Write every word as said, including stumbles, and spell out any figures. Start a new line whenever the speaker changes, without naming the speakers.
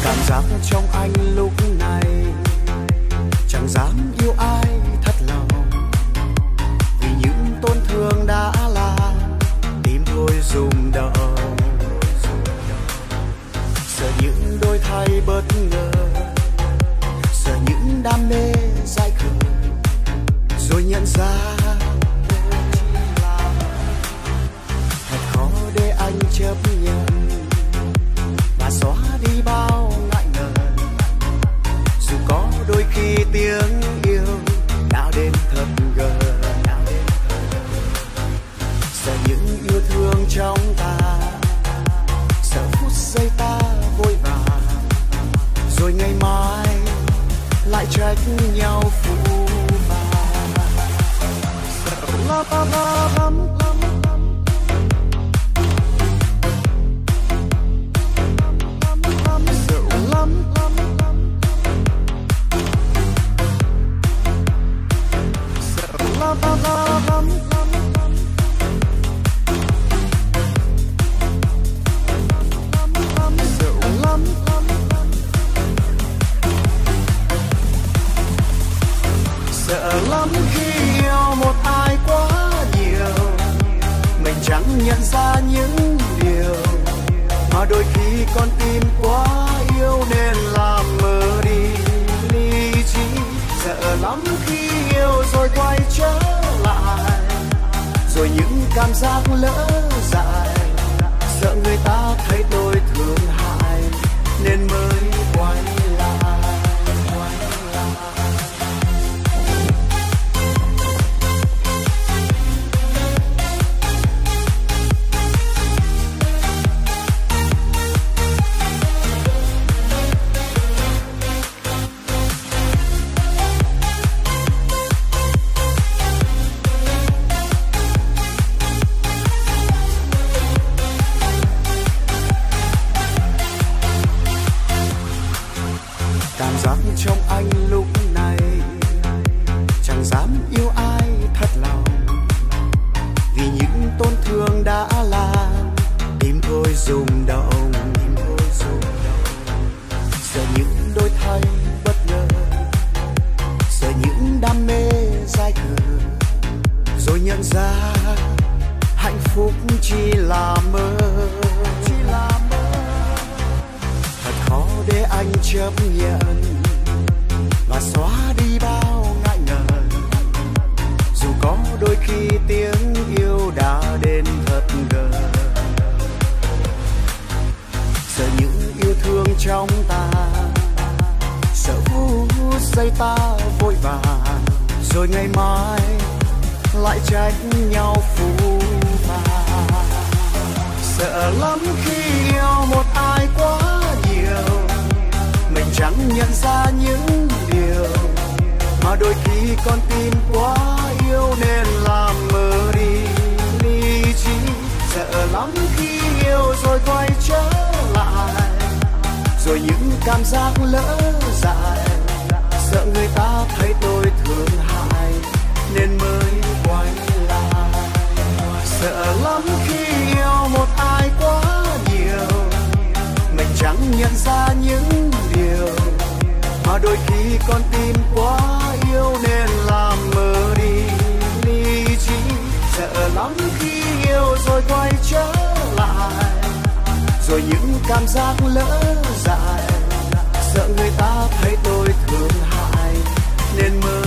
Cảm giác trong anh lúc này chẳng dám yêu ai thật lòng, vì những tổn thương đã làm tim thôi rung động. Sợ những đôi thay bất ngờ, sợ những đam mê dại khờ, rồi nhận ra thật khó để anh chấp nhận và xóa đi bao ngại ngần. Dù có đôi khi tiếng yêu đã đến thật gần, sợ những yêu thương trong ta, sợ phút giây ta vội vàng, rồi ngày mai lại trách nhau phũ phàng. Sợ lắm lắm nhận ra những điều mà đôi khi con tim quá yêu nên làm mờ đi lý trí. Sợ lắm khi yêu rồi quay trở lại, rồi những cảm giác lỡ dại. Sợ người ta thấy tôi thương hại nên mới quay lại, quay lại. Cảm giác trong anh lúc này chẳng dám yêu ai thật lòng, vì những tổn thương đã làm tim thôi rung động. Sợ những đôi thay bất ngờ, sợ những đam mê dại khờ, rồi nhận ra hạnh phúc chỉ là mơ. Thật khó để anh chấp nhận và xóa đi bao ngại ngần. Dù có đôi khi tiếng yêu đã đến thật gần, sợ những yêu thương trong ta, sợ phút giây ta vội vàng, rồi ngày mai lại trách nhau phũ phàng. Sợ lắm khi yêu một ai quá nhiều, mình chẳng nhận ra những điều mà đôi khi con tim quá yêu nên làm mờ đi lý trí. Sợ lắm khi yêu rồi quay trở lại, rồi những cảm giác lỡ dại. Sợ người ta thấy tôi thương hại nên mới quay lại. Sợ lắm khi yêu một ai quá nhiều, mình chẳng nhận ra những điều mà đôi khi con tim quá yêu nên làm mờ đi lý trí. Sợ lắm khi yêu rồi quay trở lại, rồi những cảm giác lỡ dại. Sợ người ta thấy tôi thương hại nên mới